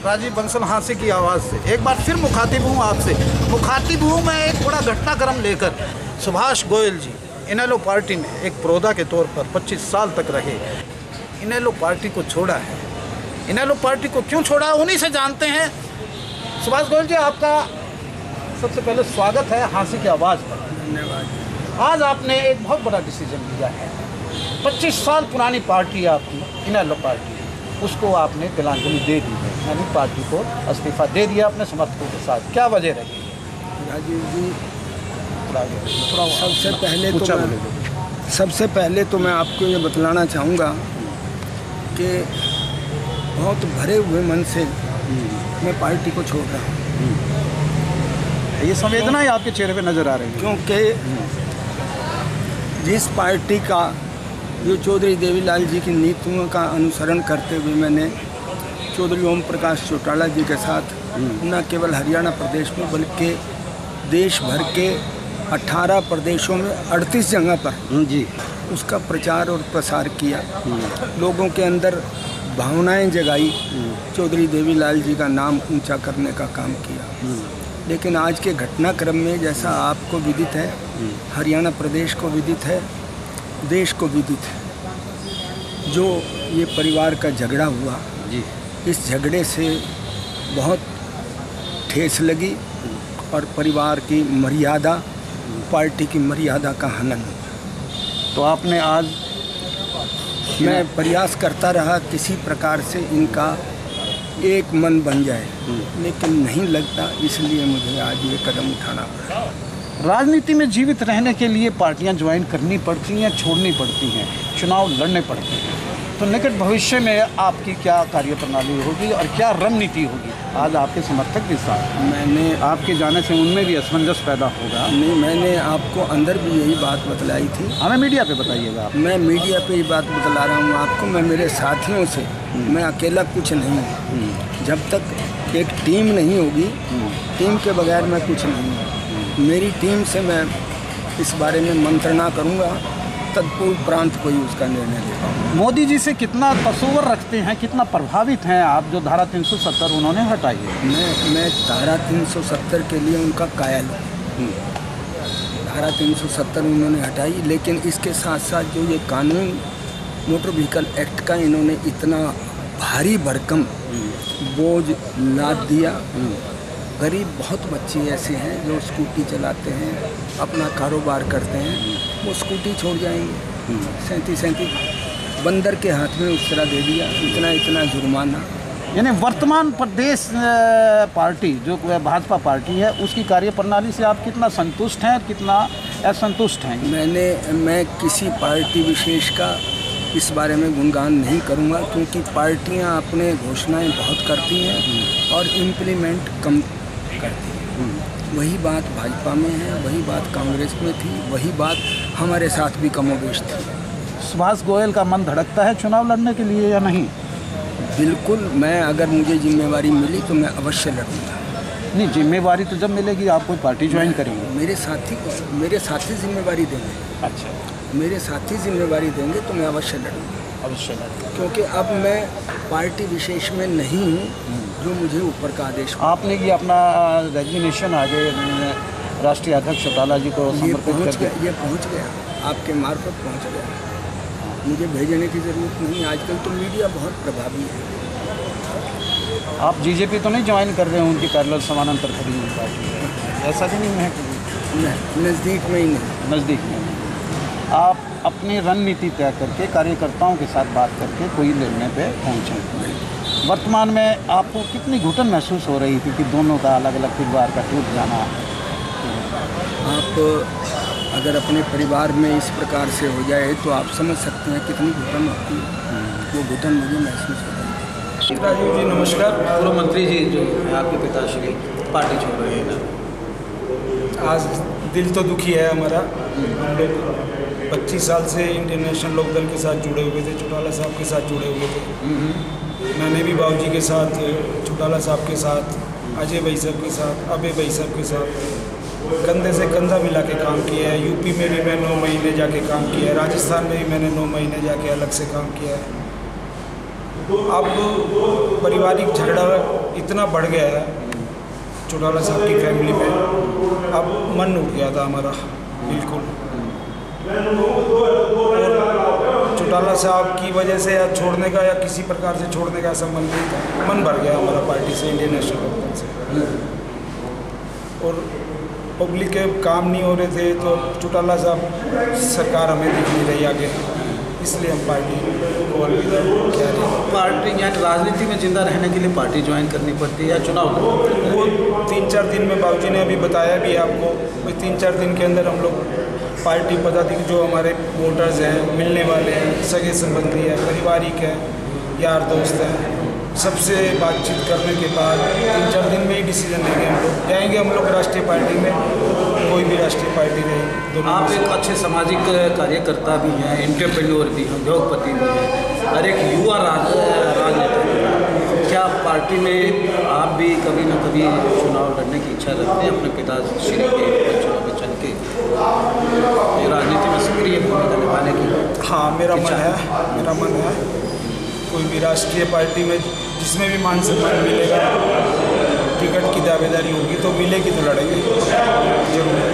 राजीव बंसल हांसी की आवाज़ से एक बार फिर मुखातिब हूँ आपसे। मुखातिब हूँ मैं एक बड़ा घटनाक्रम लेकर। सुभाष गोयल जी इनेलो पार्टी में एक प्रोदा के तौर पर 25 साल तक रहे। इनेलो पार्टी को छोड़ा है। इनेलो पार्टी को क्यों छोड़ा, उन्हीं से जानते हैं। सुभाष गोयल जी, आपका सबसे पहले स्वागत है हांसी की आवाज़ पर। धन्यवाद। आज आपने एक बहुत बड़ा डिसीजन लिया है। 25 साल पुरानी पार्टी आपकी इनेलो पार्टी, उसको आपने तिलांजलि दे दी है, यानी पार्टी को इस्तीफा दे दिया अपने समर्थकों के साथ। क्या वजह रही है? राजीव जी, सबसे पहले तो मैं आपको ये बतलाना चाहूँगा कि बहुत भरे हुए मन से मैं पार्टी को छोड़ रहा हूँ। ये संवेदना ही आपके चेहरे पे नज़र आ रही है। क्योंकि जिस पार्टी का जो चौधरी देवीलाल जी की नीतियों का अनुसरण करते हुए मैंने चौधरी ओम प्रकाश चौटाला जी के साथ न केवल हरियाणा प्रदेश में बल्कि देश भर के 18 प्रदेशों में 38 जगह पर जी उसका प्रचार और प्रसार किया, लोगों के अंदर भावनाएं जगाई, चौधरी देवीलाल जी का नाम ऊंचा करने का काम किया। लेकिन आज के घटनाक्रम में जैसा आपको विदित है, हरियाणा प्रदेश को विदित है, देश को विदित है, जो ये परिवार का झगड़ा हुआ जी, इस झगड़े से बहुत ठेस लगी और परिवार की मर्यादा, पार्टी की मर्यादा का हनन हुआ। तो आपने आज मैं प्रयास करता रहा किसी प्रकार से इनका एक मन बन जाए, लेकिन नहीं लगता, इसलिए मुझे आज ये कदम उठाना पड़ा। राजनीति में जीवित रहने के लिए पार्टियां ज्वाइन करनी पड़ती हैं, छोड़नी पड़ती हैं, चुनाव लड़ने पड़ते हैं। तो निकट भविष्य में आपकी क्या कार्यप्रणाली होगी और क्या रणनीति होगी आज आपके समर्थक के साथ? मैंने आपके जाने से उनमें भी असमंजस पैदा होगा। नहीं, मैंने आपको अंदर भी यही बात बतलाई थी। हमें मीडिया पे बताइएगा आप। मैं मीडिया पे ही बात बतला रहा हूँ आपको। मैं मेरे साथियों से, मैं अकेला कुछ नहीं हूँ। जब तक एक टीम नहीं होगी, टीम के बगैर मैं कुछ नहीं हूँ। मेरी टीम से मैं इस बारे में मंत्रणा करूँगा, तत्पूर्व कोई उसका निर्णय लेगा। मोदी जी से कितना तस्वर रखते हैं, कितना प्रभावित हैं आप, जो धारा 370 उन्होंने हटाई है? मैं धारा 370 के लिए उनका कायल हूँ। धारा 370 उन्होंने हटाई, लेकिन इसके साथ साथ जो ये कानून मोटर व्हीकल एक्ट का इन्होंने इतना भारी भरकम बोझ लाद दिया। गरीब बहुत बच्चे ऐसे हैं जो स्कूटी चलाते हैं, अपना कारोबार करते हैं, वो स्कूटी छोड़ जाएंगे। 37 बंदर के हाथ में उस तरह दे दिया, इतना जुर्माना। यानी वर्तमान प्रदेश पार्टी जो भाजपा पार्टी है, उसकी कार्यप्रणाली से आप कितना संतुष्ट हैं, कितना असंतुष्ट हैं? मैं किसी पार्टी विशेष का इस बारे में गुणगान नहीं करूंगा, क्योंकि पार्टियां अपने घोषणाएं बहुत करती हैं और इम्प्लीमेंट कम करती हैं। वही बात भाजपा में है, वही बात कांग्रेस में थी, वही बात हमारे साथ भी कमोबेश थी। सुभाष गोयल का मन धड़कता है चुनाव लड़ने के लिए या नहीं? बिल्कुल, मैं अगर मुझे जिम्मेवारी मिली तो मैं अवश्य लड़ूंगा। नहीं, जिम्मेवारी तो जब मिलेगी आप कोई पार्टी ज्वाइन करेंगे? मेरे साथी जिम्मेवारी देंगे। अच्छा, मेरे साथी जिम्मेवारी देंगे तो मैं अवश्य लड़ूंगा। अवश्य लड़ूंगा, क्योंकि अब मैं पार्टी विशेष में नहीं हूँ जो मुझे ऊपर का आदेश। आपने ये अपना रेजिग्नेशन आगे राष्ट्रीय अध्यक्ष चौटाला जी को समर्पित कर दिया? ये पहुँच गया, आपके मार्फत पहुँच गया। मुझे भेजने की ज़रूरत नहीं। आजकल तो मीडिया बहुत प्रभावी है। आप बीजेपी तो नहीं ज्वाइन कर रहे हैं? उनकी पैरेलल समानांतर खड़ी हुई पार्टी, ऐसा भी नहीं है? नज़दीक में ही नहीं। नज़दीक में आप अपनी रणनीति तय करके कार्यकर्ताओं के साथ बात करके कोई निर्णय पे पहुँचें। वर्तमान में आपको कितनी घुटन महसूस हो रही थी कि दोनों का अलग अलग परिवार का टूट जाना? आप अगर अपने परिवार में इस प्रकार से हो जाए तो आप समझ सकते हैं कितनी घुटन होती है। वो घुटन मुझे महसूस हो रही है। राजीव जी नमस्कार। पूर्व मंत्री जी जो आपके पिताश्री पार्टी छोड़ रहे हैं, आज दिल तो दुखी है हमारा। हम लोग 25 साल से इंडियन नेशनल लोकदल के साथ जुड़े हुए थे, चौटाला साहब के साथ जुड़े हुए थे। मैंने भी बाबूजी के साथ, चौटाला साहब के साथ, अजय भाई साहब के साथ, अभय भाई साहब के साथ कंधे से कंधा मिला के काम किया है। यूपी में भी मैं 9 महीने जाके काम किया है, राजस्थान में भी मैंने 9 महीने जाके अलग से काम किया है। अब पारिवारिक झगड़ा इतना बढ़ गया है चौटाला साहब की फैमिली में, अब मन उठ गया था हमारा बिल्कुल। और चौटाला साहब की वजह से या छोड़ने का या किसी प्रकार से छोड़ने का ऐसा मन नहीं था, मन भर गया हमारा पार्टी से, इंडियन नेशनल लोकदल से। और पब्लिक के काम नहीं हो रहे थे तो चौटाला साहब सरकार हमें दिख नहीं रही आगे, इसलिए हम पार्टी को अलविदा कह रहे हैं। पार्टी यानी राजनीति में जिंदा रहने के लिए पार्टी ज्वाइन करनी पड़ती है या चुनाव लड़ना? वो 3-4 दिन में बाबूजी ने अभी बताया भी आपको, वही 3-4 दिन के अंदर हम लोग पार्टी पदाधिकारी जो हमारे वोटर्स हैं, मिलने वाले हैं, सगे संबंधी है, पारिवारिक है, यार दोस्त हैं, सबसे बातचीत करने के बाद 3-4 दिन में ही डिसीजन लेंगे। हम लोग जाएंगे, हम लोग राष्ट्रीय पार्टी में, कोई भी राष्ट्रीय पार्टी रहेगी। आप एक अच्छे सामाजिक कार्यकर्ता भी हैं, एंटरप्रेन्योर भी हैं, उद्योगपति भी हैं और एक युवा राजनेता भी हैं। क्या पार्टी में आप भी कभी न कभी चुनाव लड़ने की इच्छा रखते हैं अपने पिताश्री के चुनाव में चल के राजनीति में सक्रिय भूमिका निभाने की? हाँ, मेरा मन है कोई भी राष्ट्रीय पार्टी में जिसमें भी मान सम्मान मिलेगा, टिकट की दावेदारी होगी तो मिलेगी तो लड़ेंगे जरूर।